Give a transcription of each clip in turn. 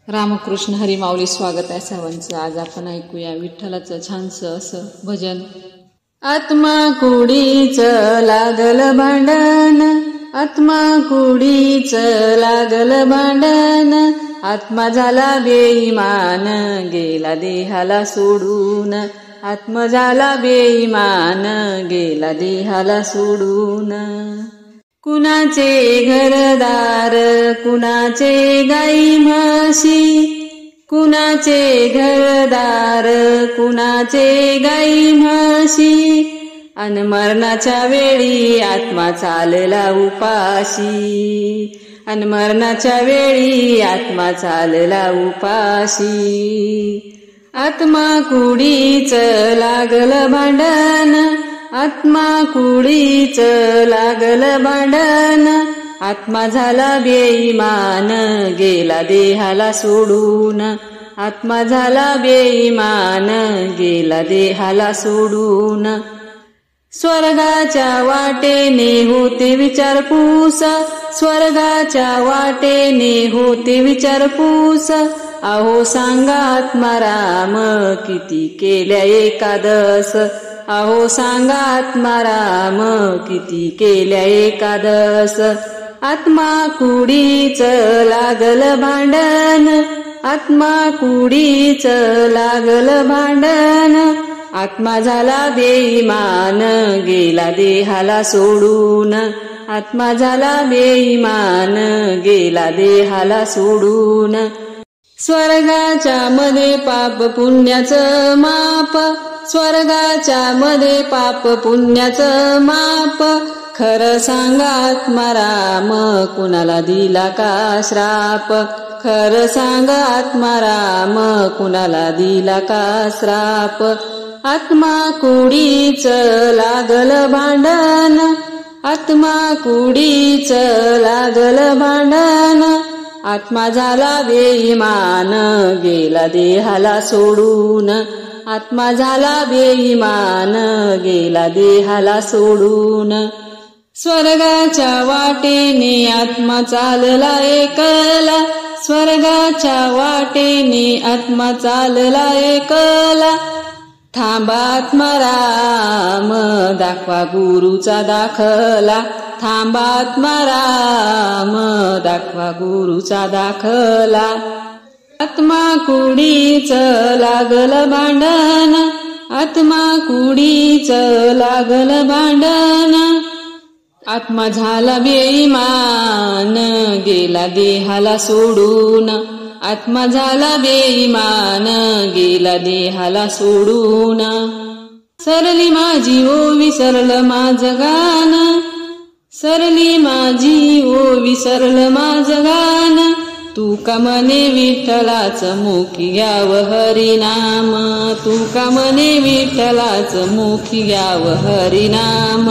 रामकृष्ण हरी माऊली. स्वागत आहे सर्वांचं. आज आपण ऐकूया विठ्ठलाचं छानसं असं भजन. आत्मा कुडीच लागल भांडण, आत्मा कुडीच लागल भांडण, आत्मा झाला बेईमान गेला देहाला सोडून, आत्मा झाला बेईमान गेला देहाला सोडून. कुणाचे घरदार कुणाचे गाई म्हशी, कुणाचे घरदार कुणाचे गाई म्हशी, अन मरणाच्या वेळी आत्मा चालला उपाशी, अन मरणाच्या वेळी आत्मा चालला उपाशी. आत्मा कुडीच लागल भांडण, आत्मा कुडीच लागल भांडण, आत्मा झाला बेईमान गेला देहाला सोडून, आत्मा झाला बेईमान गेला देहाला सोडून. स्वर्गाच्या वाटेने होते विचारपूस, स्वर्गाच्या वाटेने होते विचारपूस, अहो सांगा आत्माराम किती केल्या एकादश, अहो सांगा आत्माराम किती केल्या एकादश. आत्मा कुडीच लागल भांडण, आत्मा कुडीच लागल भांडण, आत्मा झाला बेईमान गेला देहाला सोडून, आत्मा झाला बेईमान गेला देहाला सोडून. स्वर्गाच्या मध्ये पाप पुण्याचं माप, स्वर्गाच्या मध्ये पाप पुण्याचं माप, खरं सांगा आत्माराम कुणाला दिला का श्राप, खरं सांगा आत्माराम कुणाला दिला का श्राप. आत्मा कुडीच लागल भांडण, आत्मा कुडीच लागल भांडण, आत्मा झाला बेईमान गेला देहाला सोडून, आत्मा झाला बेईमान गेला देहाला सोडून. स्वर्गाच्या वाटेने आत्मा चालला एकला, स्वर्गाच्या वाटेने आत्मा चालला एकला, थांबा आत्माराम दाखवा गुरुचा दाखला, थांबा आत्माराम दाखवा गुरुचा दाखला. आत्मा कुडीच लागल भांडण, आत्मा कुडीच लागल भांडण, आत्मा झाला बेईमान गेला देहाला सोडून, आत्मा झाला बेईमान गेला देहाला सोडून. सरली माझी ओवी सरल माझं गाणं, सरली माझी ओवी सरल माझं गाणं, तू का म्हणे विठ्ठलाच मुखी घ्याव हरिनाम, तू का म्हणे विठ्ठलाच मुखी घ्याव हरिनाम.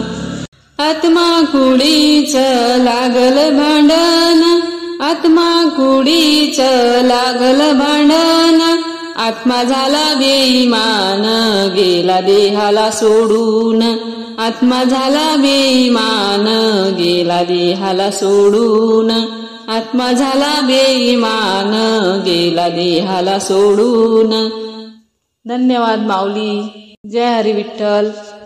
आत्मा कुडीच लागल भांडण, आत्मा कुडीच लागल भांडण, आत्मा झाला बेईमान गेला देहाला सोडून, आत्मा झाला बेईमान गेला देहाला सोडून, आत्मा झाला बेईमान गेला देहाला सोडून. धन्यवाद माऊली. जय हरी विठ्ठल.